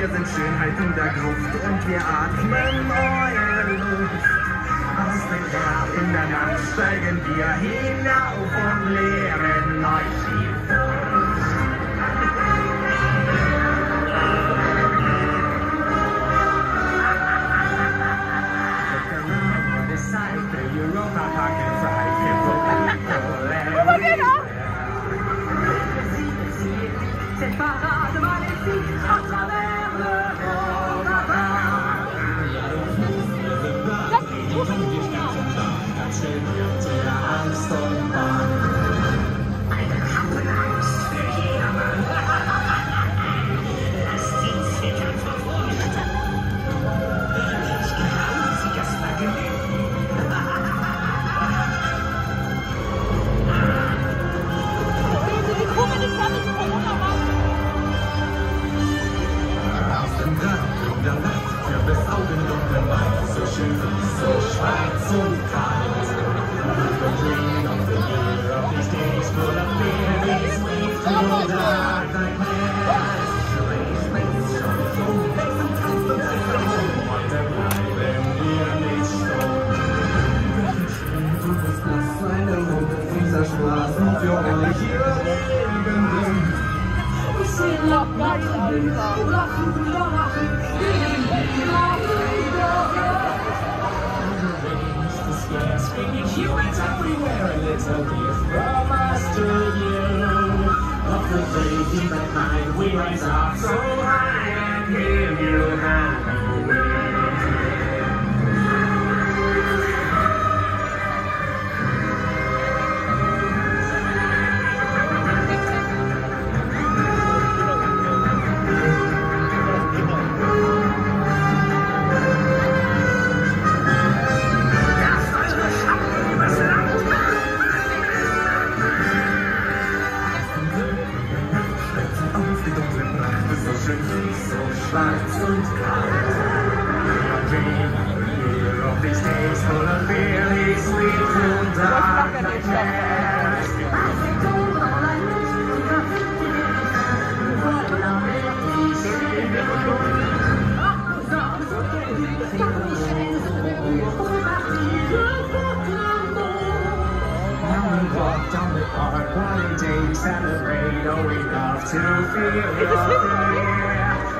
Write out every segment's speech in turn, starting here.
Wir sind Schönheit in der Gruft und wir atmen eure Luft. Aus dem Grab in der Nacht steigen wir hinauf und lehren euch die Furcht. Europa Park inside, here for people everywhere. Cette parade maléfique à travers l'Europa Park. Wir standen da, ganz schön der Angst und Bange. Eine Kampfangst für jedermann. Lasst sie zittern vor Furcht. Welch grausiges Vergnügen. So schön, so schwarz und kalt. The dream of the year of these days full of berries, sweet through dark nightmares. Schlecht schon so, wechseln kannst du das Raum. Heute bleiben wir nicht stumm. Du bist das eine Runde dieser Straßen für euch hier Lebenden. We sing love, God, humans everywhere, a little gift from us to you. Of the faith in the night, we rise up so high and give you hand. Schwarz und kalt. Dream of the year of these days full of really sweet and dark nightmares. Now we walk down the park, what a day to celebrate. Oh, we love to feel your fear.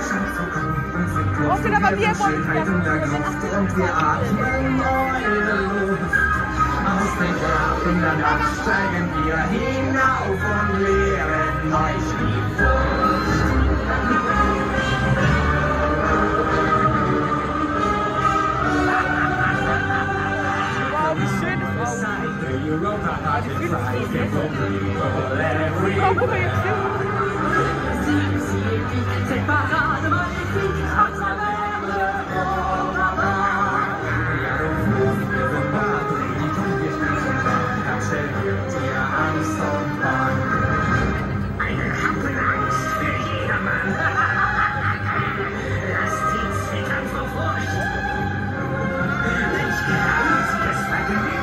Wir Schönheit in der Gruft und wir atmen eure Luft. Aus dem Grab in der Nacht steigen wir hinauf und lehren euch die Furcht. Wow, wie schön ist das. Europa Park inside, here for people everywhere. Cette parade magnifique à travers l'Europa Park. Wir standen da, ganz schön dir Angst und Bange. Eine Kampfangst für jedermann. Lasst sie zittern vor Furcht. Welch grausiges Vergnügen.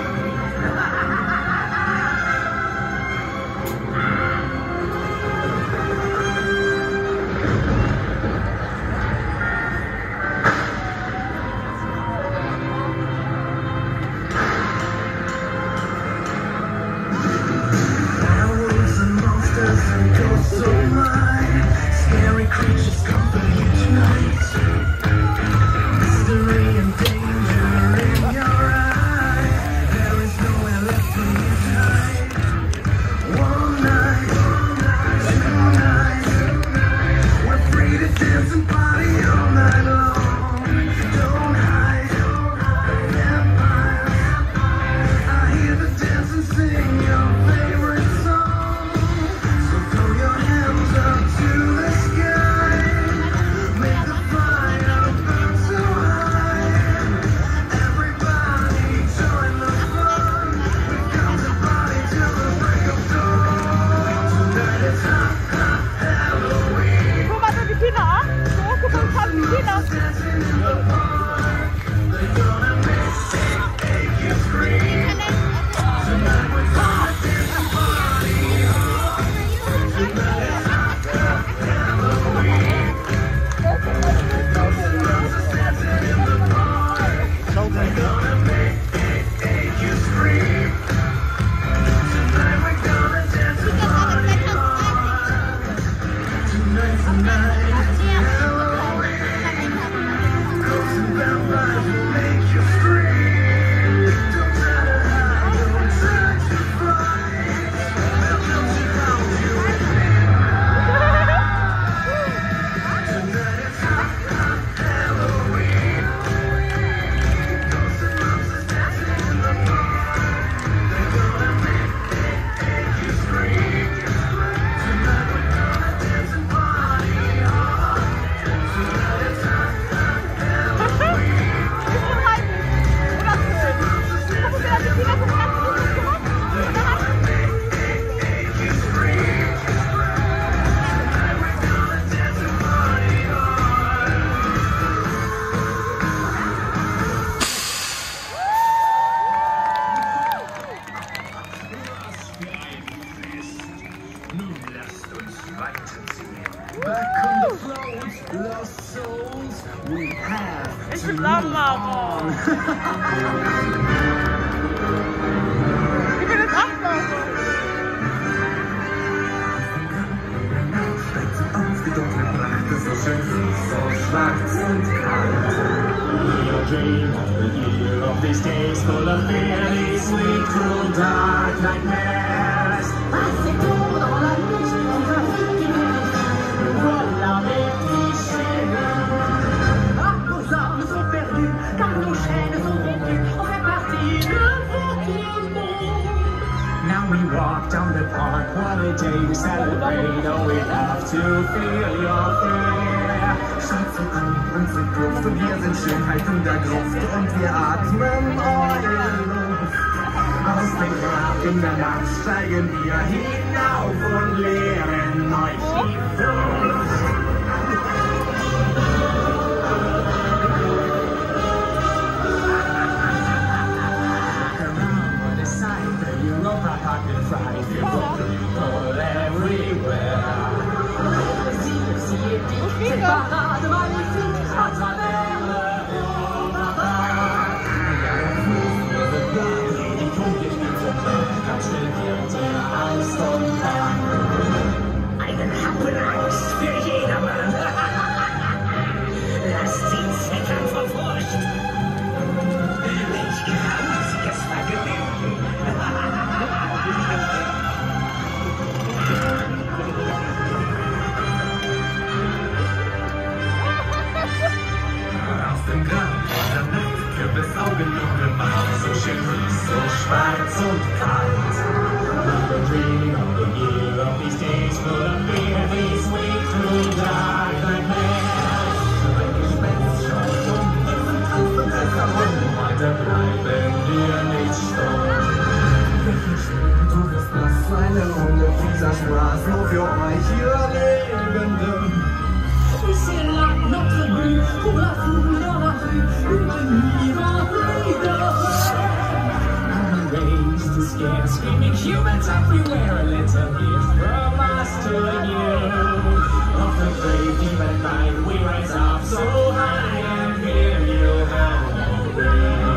Scary creatures come for you tonight. Mystery and danger in your eyes. There is nowhere left for you tonight. One night, two nights. We're free to dance and party all night long. Don't hide, vampires. I hear the dance and sing your favorite song. So throw your hands up to the sky. Make the fire burn so high. Everybody join the fun. We've come to party till the break of dawn. Tonight is hot, hot Halloween. Guck mal, die Kinder an. So, guck mal, die Kinder. Dancing in the park. They're gonna make you scream. Tonight we're gonna dance and party hard. Tonight is hot, hot Halloween. lost souls, we have Ich to bin move Lamara. on. Ich bin jetzt Achtlager. Steigt sie auf, die dunkle Pracht ist so schön, so schwarz und kalt. We'll dream of the year of these days full of fear, these sweet, cruel, dark nightmares. Passez-vous dans la nuit, on va finir. Voilà mes clichés. Ah, nos âmes sont perdues, car nos chaînes sont rompues. On fait partie de votre monde. Now we walk down the park, what a day we celebrate. Oh, we have to feel your fear. Schaut sie an, unsere Kluft, und wir sind Schönheit in der Gruft, und wir atmen eure Luft. Aus dem Grab in der Nacht steigen wir hinauf und lehren euch die Furcht. Around on the side, the Europa Park and fried. People everywhere. C'est parade magnifique à travers l'Europa. Die Punktgespielzeit, ganz schnell wird der Eistonpark. Einen Happen Angst für jedermann. Lasst sie zittern vor Furcht. Welch grausiges Vergnügen. Aus dem Grab der Nacht gibt es Augenjunge Mann, so schön, so schwarz und kalt. We're dreaming of the year of these days full of fear, these sweet, cruel, dark nightmares. Ein Gespenst schaut und es herum, Weiter bleiben wir nicht stumm. du wirst nass, eine Runde dieser Spaß, nur für euch hier Lebenden. C'est là notre but pour la foule dans la rue, une nuit remplie de I'm raised to scare, screaming humans everywhere. A little gift from us to you. Of the brave deep at night, we rise up so high and feel you have no way.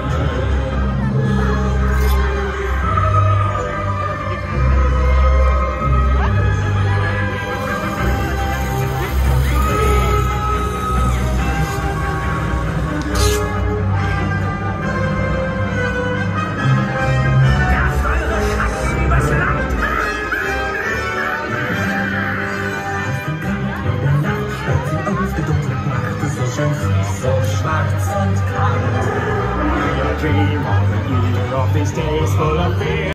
So schwarz und kalt. We dream of the year of these days full of fear.